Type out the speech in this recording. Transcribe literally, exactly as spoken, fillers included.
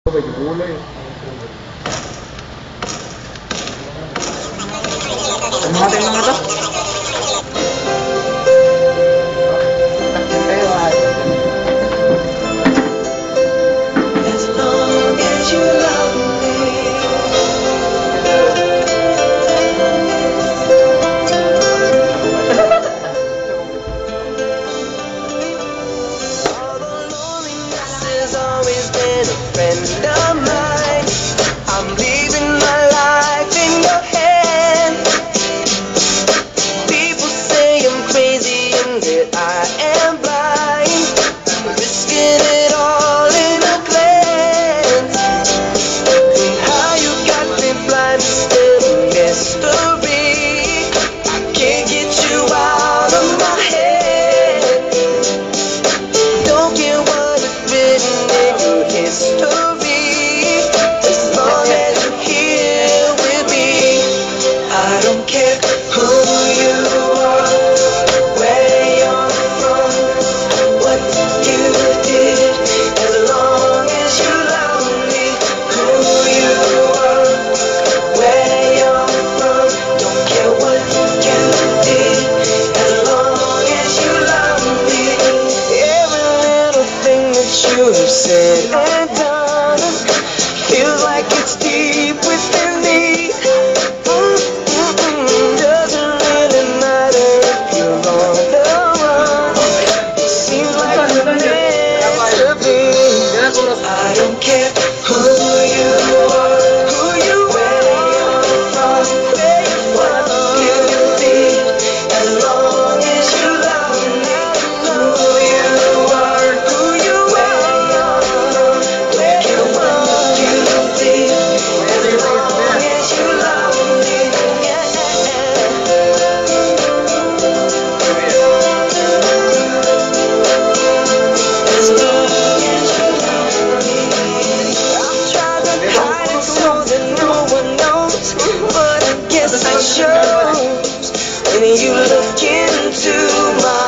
Medyo kulay. Ano natin mga ito? Taksin kayo ah. As long as you love me. Although loneliness has always been a friend of mine, I'm leaving my life in your hands. People say I'm crazy and that I am blind, risking it all in a glance. And how you got me blind is still a mystery. I can't get you out of my head. Don't care what is written in your history, as long as you're here with me. I don't care who you are, where you're from, what you did, as long as you love me. Who you are, where you're from, don't care what you did, as long as you love me. Every little thing that you have said and done feels like it's deep within me. Mm-mm-mm. Doesn't really matter if you're on the run. It seems like we're meant to be. I don't care who you are, who you where you're from, what you did, as long as you love me. Who you are, who you where you're from, don't care what you did, as long as you love me. Yeah. As long as you love me. I've tried to hide it so that no one knows, but I guess it shows when you look into my